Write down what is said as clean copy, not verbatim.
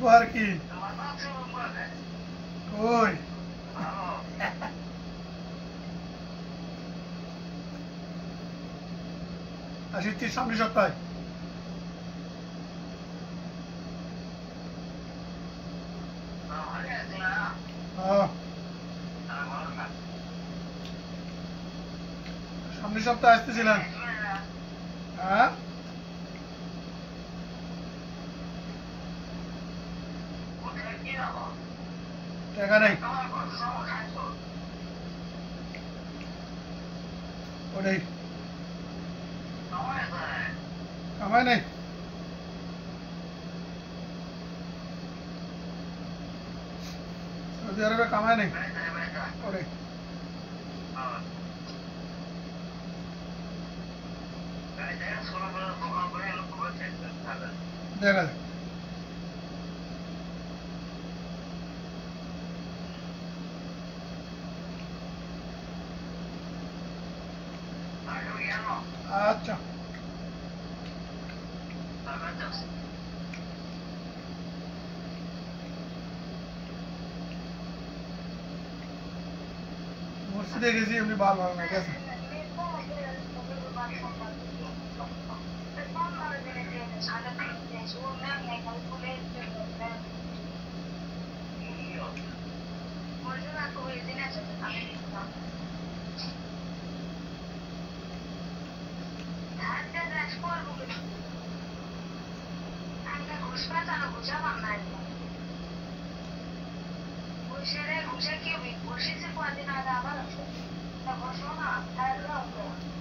উপহার কি কই আসছি সামনের সপ্তাহে সামনের সপ্তাহে আসতেছিলাম হ্যাঁ টাকা নেই ওটাই কামাই নেই সৌদি আরবে কামাই নেই ওটাই দেখা যাক আচ্ছা মসজিদে গেছি এমনি ভালো ভালো না গেছে ঘুষে কি ঘুষেছে কদিন আগে আবার ঘোষণা